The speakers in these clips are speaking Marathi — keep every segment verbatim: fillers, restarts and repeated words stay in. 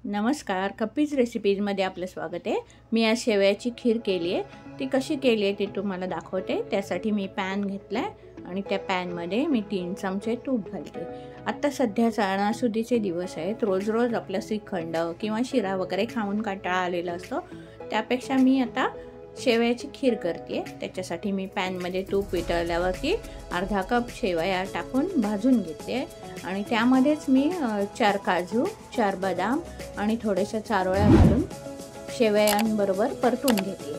नमस्कार, कप्पीज रेसिपीजमध्ये आपलं स्वागत आहे। मी आज शेवयाची खीर केली आहे। ती कशी केली आहे ते तुम्हाला दाखवते। त्यासाठी मी पॅन घेतला आहे आणि त्या पॅनमध्ये मी तीन चमचे तूप घालते। आता सध्या सणासुदीचे दिवस आहेत। रोज रोज आपलं श्रीखंड किंवा शिरा वगैरे खाऊन कंटाळा आलेला असतो। त्यापेक्षा मी आता शेवयाची खीर करते। त्याच्यासाठी मी पॅनमध्ये तूप वितळल्यावरती अर्धा कप शेवया टाकून भाजून घेते आणि त्यामध्येच मी चार काजू, चार बदाम आणि थोड्याशा चारोळ्या घालून शेवयांबरोबर परतून घेते।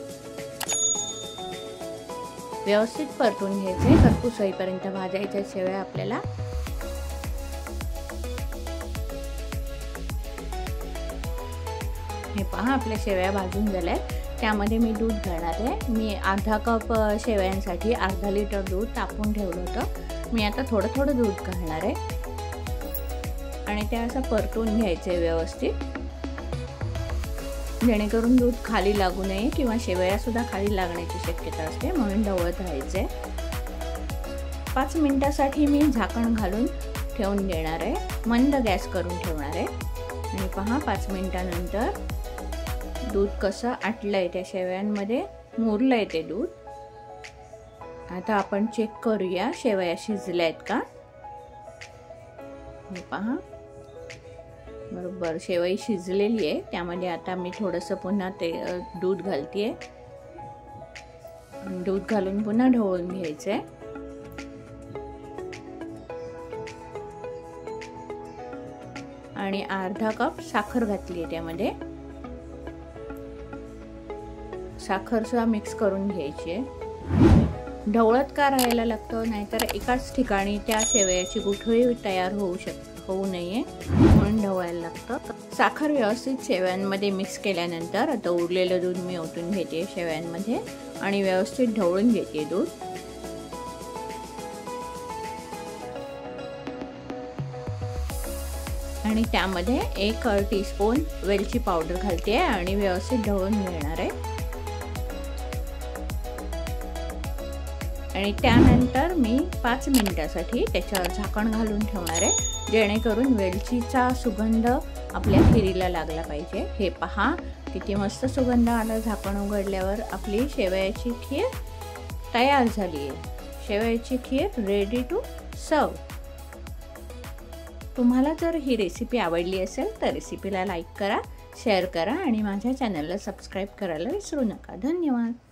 व्यवस्थित परतून घ्यायचे, खरपूस होईपर्यंत भाजायच्या शेवया आपल्याला। हे पहा, आपल्या शेवया भाजून झाल्यात। त्यामध्ये मी दूध घालणार आहे। मी अर्धा कप शेवयांसाठी अर्धा लिटर दूध तापवून ठेवलं होतं। मी आता थोडं थोडं दूध घालणार आहे आणि ते असं परतून घ्यायचे व्यवस्थित, जेणेकरून दूध खाली लागू नये किंवा शेवया सुद्धा खाली लागण्याची शक्यता असते, म्हणून ढवळत राहायचे। पाच मिनिटासाठी मी झाकण घालून ठेवून देणार आहे। मंद गॅस करून ठेवणार आहे आणि पहा, पाच मिनिटानंतर दूध कसं आटलंय, त्या शेवयांमध्ये मुरलंय ते दूध। आता आपण चेक करूया शेवया शिजल्या आहेत का। हे पहा, बरोबर शेवई शिजलेली आहे। त्यामध्ये आता मी थोडंसं पुन्हा ते दूध घालतेय। दूध घालून पुन्हा ढवळून घ्यायचंय आणि अर्धा कप साखर घातली आहे त्यामध्ये। साखर सुद्धा मिक्स करून घ्यायची आहे। ढवळत का राहायला लागतं, नाहीतर एकाच ठिकाणी त्या शेवयाची गुठळी तयार होऊ शक होऊ नये म्हणून ढवळायला लागतं। साखर व्यवस्थित शेवयांमध्ये मिक्स केल्यानंतर आता उरलेलं दूध मी ओतून घेते शेवयांमध्ये आणि व्यवस्थित ढवळून घेते दूध। आणि त्यामध्ये एक टीस्पून वेलची पावडर घालते आणि व्यवस्थित ढवळून घेणार आहे। आणि त्यानंतर मी पाच मिनिटासाठी त्याच्यावर झाकण घालून ठेवणार आहे, जेणेकरून वेलचीचा सुगंध आपल्या खिरीला लागला पाहिजे। हे पहा, किती मस्त सुगंध आला झाकण उघडल्यावर। आपली शेवयाची खीर तयार झाली आहे। शेवयाची खीर रेडी टू सर्व। तुम्हाला जर ही रेसिपी आवडली असेल तर रेसिपीला लाईक करा, शेअर करा आणि माझ्या चॅनलला सबस्क्राईब करायला विसरू नका। धन्यवाद।